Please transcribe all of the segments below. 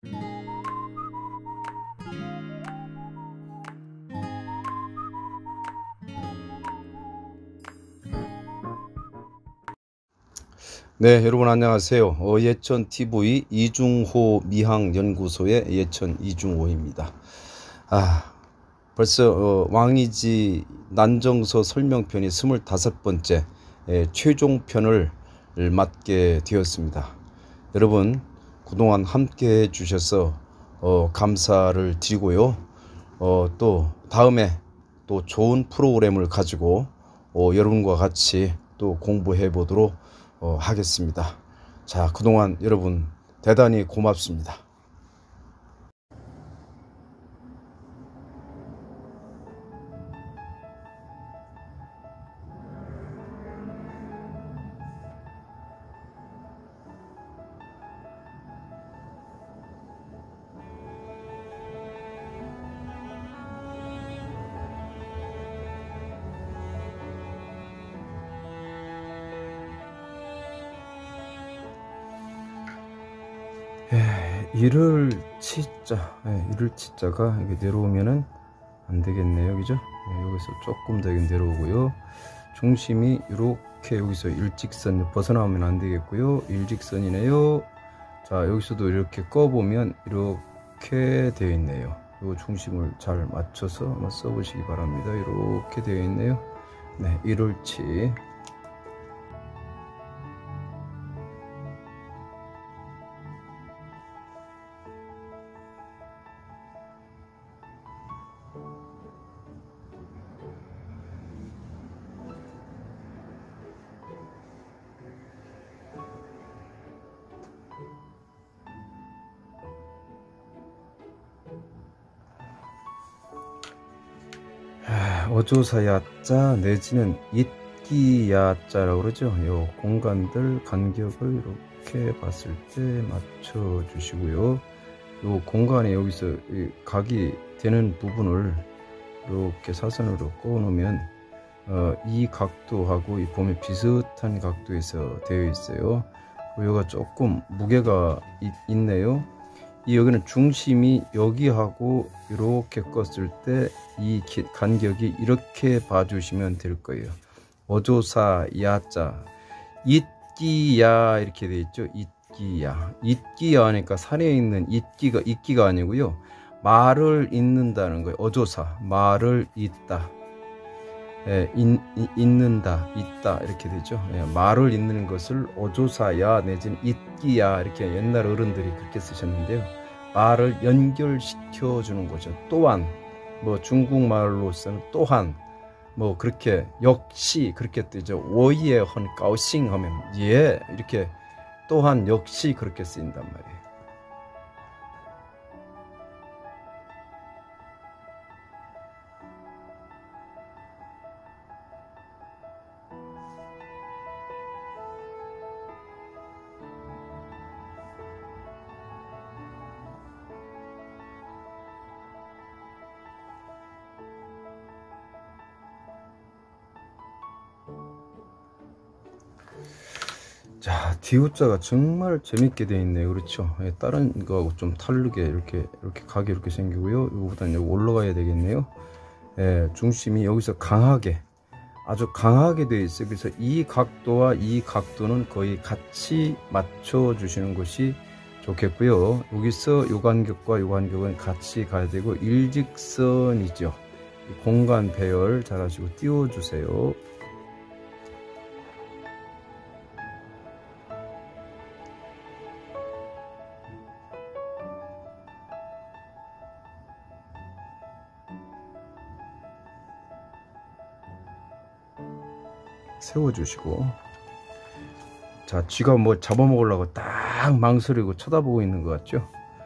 네, 여러분 안녕하세요. 예천TV 이중호 미학연구소의 예천 이중호입니다. 벌써 왕이지 난정서 설명편이 25번째 최종편을 맡게 되었습니다. 여러분 그동안 함께 해주셔서 감사를 드리고요. 또 다음에 또 좋은 프로그램을 가지고 여러분과 같이 또 공부해 보도록 하겠습니다. 자, 그동안 여러분 대단히 고맙습니다. 이를 치자가 이게 내려오면은 안 되겠네요, 그죠? 여기서 조금 더 내려오고요. 중심이 이렇게 여기서 일직선 벗어나오면 안 되겠고요. 일직선이네요. 자, 여기서도 이렇게 꺼보면 이렇게 되어 있네요. 이 중심을 잘 맞춰서 한번 써보시기 바랍니다. 이렇게 되어 있네요. 네, 이를치. 어조사야자 내지는 it기야자라고 그러죠. 요 공간들 간격을 이렇게 봤을 때 맞춰 주시고요. 요 공간에 여기서 각이 되는 부분을 이렇게 사선으로 꺼 놓으면 이 각도하고 이 보면 비슷한 각도에서 되어 있어요. 여기가 조금 무게가 있네요. 여기는 중심이 여기하고 이렇게 껐을 때 이 간격이 이렇게 봐주시면 될 거예요. 어조사 야자 it기야 이렇게 돼 있죠. it기야 하니까 산에 있는 it기가 아니고요. 말을 잇는다는 거예요. 어조사 말을 잇다. 잇는다, 잇다 이렇게 되죠. 말을 잇는 것을 어조사야 내지는 잇기야 이렇게 옛날 어른들이 그렇게 쓰셨는데요. 말을 연결시켜 주는 거죠. 또한 뭐 중국말로서는 또한 뭐 그렇게 역시 그렇게 뜨죠. 워예 헌 까오싱 하면 예 이렇게 또한 역시 그렇게 쓰인단 말이에요. 자, 디귿자가 정말 재밌게 되어 있네요. 그렇죠? 다른 거하고 좀 다르게 이렇게 각이 이렇게 생기고요. 이거보다는 여기 올라가야 되겠네요. 중심이 여기서 아주 강하게 되어 있어요. 그래서 이 각도와 이 각도는 거의 같이 맞춰 주시는 것이 좋겠고요. 여기서 요 간격과 요 간격은 같이 가야 되고 일직선이죠. 공간 배열 잘 하시고 띄워 주세요. 세워주시고, 자, 쥐가 뭐 잡아먹으려고 딱 망설이고 쳐다보고 있는 것 같죠?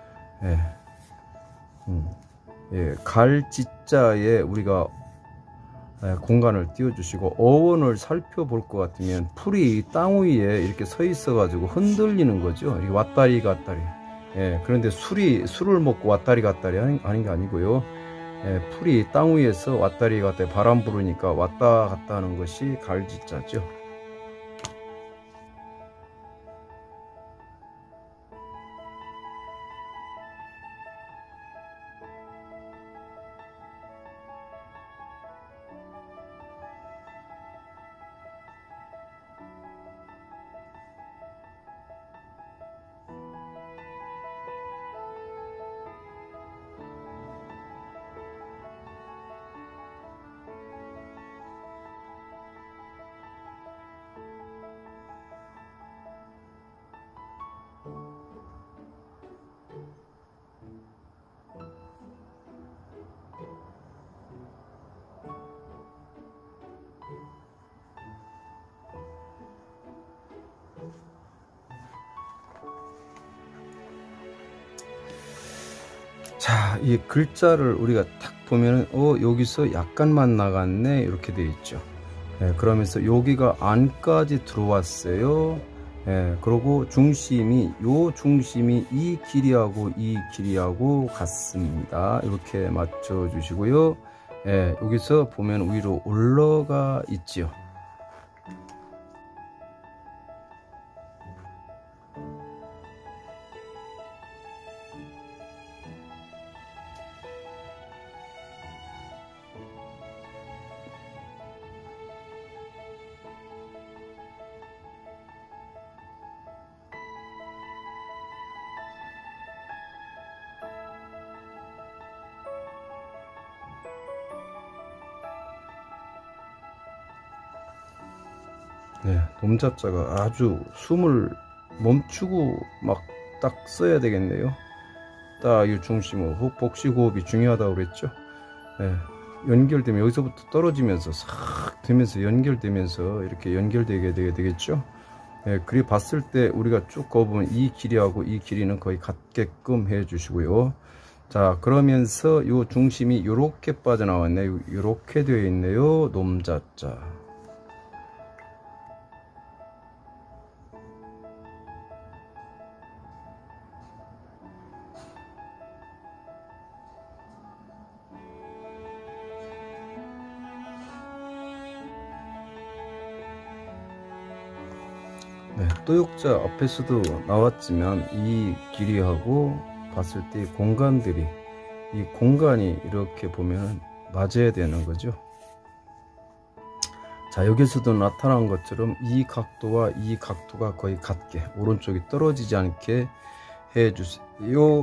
갈지자에 우리가 공간을 띄워주시고, 어원을 살펴볼 것 같으면 풀이 땅 위에 이렇게 서 있어 가지고 흔들리는 거죠. 이렇게 왔다리 갔다리. 그런데 술을 먹고 왔다리 갔다리 하는 게 아니고요. 풀이 땅 위에서 왔다리 갔다리 바람 부르니까 왔다 갔다 하는 것이 갈지자죠. 자, 이 글자를 우리가 딱 보면은 여기서 약간만 나갔네 이렇게 되어 있죠. 예, 그러면서 여기가 안까지 들어왔어요. 예, 그리고 중심이 이 길이하고 이 길이하고 같습니다. 이렇게 맞춰 주시고요. 예, 여기서 보면 위로 올라가 있지요. 네, 놈자자가 아주 숨을 멈추고 막 딱 써야 되겠네요. 딱 이 중심호흡, 복식호흡이 중요하다고 그랬죠. 네, 연결되면 여기서부터 떨어지면서 싹 되면서 연결되면서 이렇게 연결되게 되겠죠. 네, 그리 봤을 때 우리가 쭉 거보면 이 길이하고 이 길이는 거의 같게끔 해 주시고요. 자, 그러면서 이 중심이 이렇게 빠져나왔네요. 이렇게 되어 있네요. 놈자자. 네, 또역자 앞에서도 나왔지만 이 길이하고 봤을 때 이 공간이 이렇게 보면 맞아야 되는 거죠. 자, 여기서도 나타난 것처럼 이 각도와 이 각도가 거의 같게 오른쪽이 떨어지지 않게 해 주세요.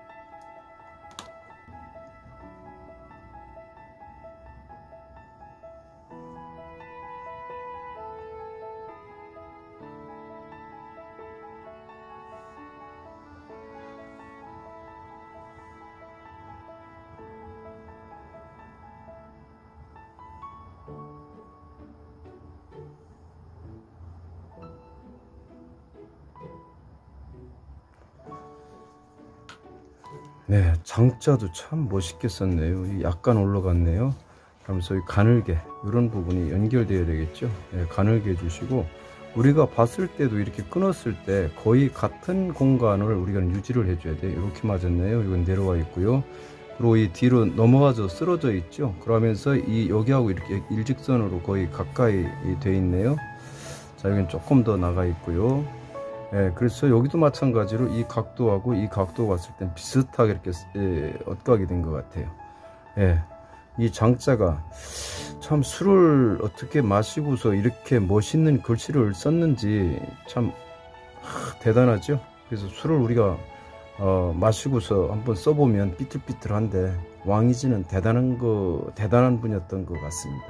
네, 장자도 참 멋있게 썼네요. 약간 올라갔네요. 그러면서 이 가늘게 이런 부분이 연결되어야 되겠죠. 네, 가늘게 해주시고 우리가 봤을 때도 이렇게 끊었을 때 거의 같은 공간을 우리가 유지를 해줘야 돼요. 이렇게 맞았네요. 이건 내려와 있고요. 그리고 이 뒤로 넘어가서 쓰러져 있죠. 그러면서 이 여기하고 이렇게 일직선으로 거의 가까이 돼 있네요. 자, 여기는 조금 더 나가 있고요. 예, 그래서 여기도 마찬가지로 이 각도하고 이 각도 봤을 땐 비슷하게 이렇게 엇가게 된 것 같아요. 예, 이 장자가 참 술을 어떻게 마시고서 이렇게 멋있는 글씨를 썼는지 참 대단하죠. 그래서 술을 우리가 마시고서 한번 써보면 삐뚤삐뚤한데 왕이지는 대단한 분이었던 것 같습니다.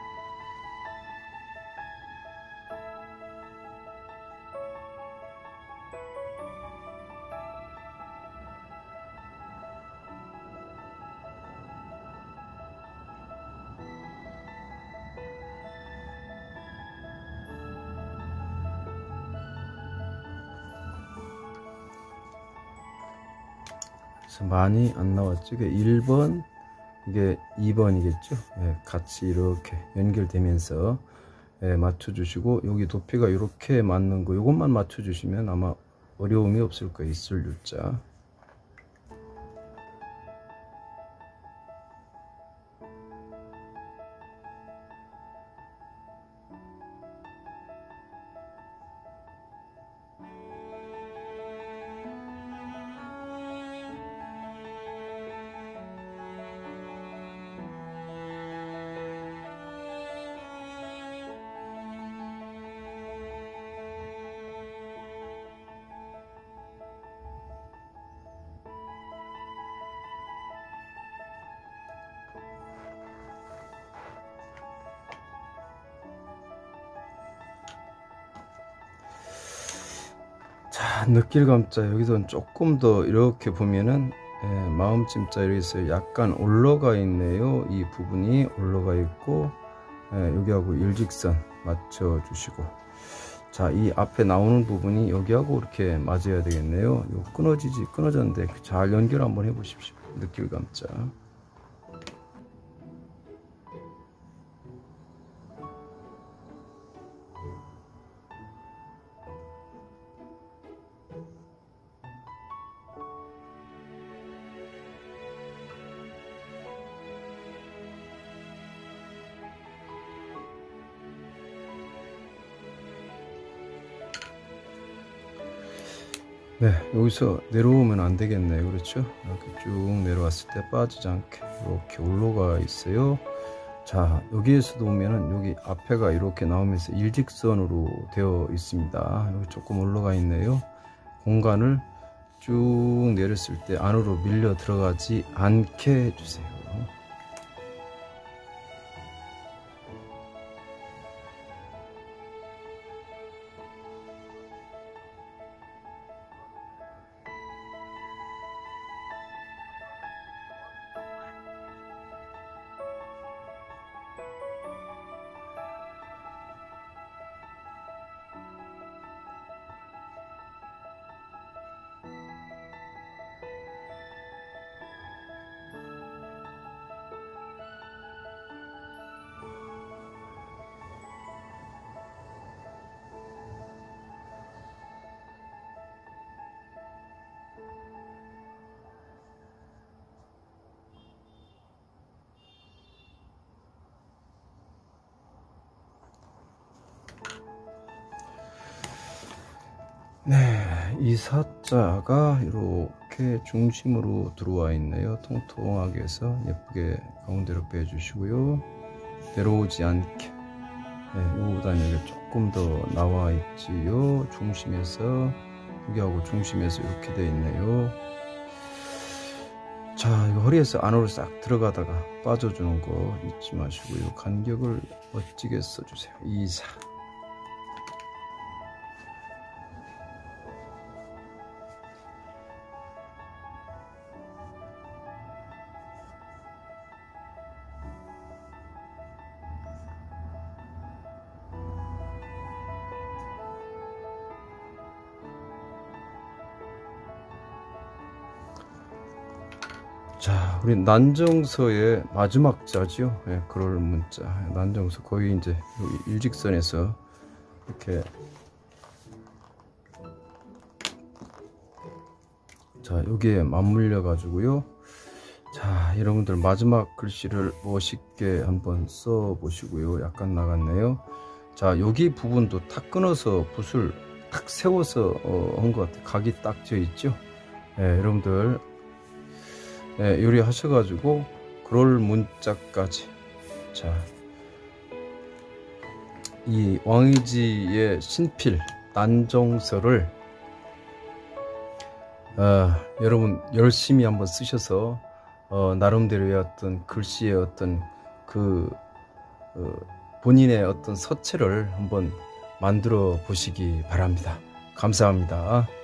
많이 안 나왔죠. 이게 1번, 이게 2번이겠죠. 예, 같이 이렇게 연결되면서 맞춰주시고, 여기 높이가 이렇게 맞는 거, 이것만 맞춰주시면 아마 어려움이 없을 거예요. 있을 유자. 자, 느낄감자 여기서 조금 더 이렇게 보면은 마음찜자 여기서 약간 올라가 있네요. 이 부분이 올라가 있고 여기하고 일직선 맞춰 주시고, 자, 이 앞에 나오는 부분이 여기하고 이렇게 맞아야 되겠네요. 요 끊어졌는데 잘 연결 한번 해 보십시오. 느낄 감자. 네, 여기서 내려오면 안 되겠네요. 그렇죠? 이렇게 쭉 내려왔을 때 빠지지 않게 이렇게 올라가 있어요. 자, 여기에서도 보면은 여기 앞에가 이렇게 나오면서 일직선으로 되어 있습니다. 여기 조금 올라가 있네요. 공간을 쭉 내렸을 때 안으로 밀려 들어가지 않게 해주세요. 네, 이 사자가 이렇게 중심으로 들어와 있네요. 통통하게 해서 예쁘게 가운데로 빼주시고요. 내려오지 않게. 네, 요거보다는 여기 조금 더 나와 있지요. 중심에서, 여기하고 중심에서 이렇게 돼 있네요. 자, 이거 허리에서 안으로 싹 들어가다가 빠져주는 거 잊지 마시고요. 간격을 멋지게 써주세요. 2, 4. 자, 우리 난정서의 마지막 자지요. 예, 그럴 문자. 난정서 거의 이제 일직선에서 이렇게. 자, 여기에 맞물려 가지고요. 자, 여러분들 마지막 글씨를 멋있게 한번 써 보시고요. 약간 나갔네요. 자, 여기 부분도 탁 끊어서 붓을 탁 세워서 한 것 같아요. 각이 딱 져 있죠. 예, 여러분들 네, 요리하셔가지고 그럴 문자까지. 자, 이 왕이지의 신필 난정서를 여러분 열심히 한번 쓰셔서 나름대로의 어떤 글씨의 어떤 그 본인의 어떤 서체를 한번 만들어 보시기 바랍니다. 감사합니다.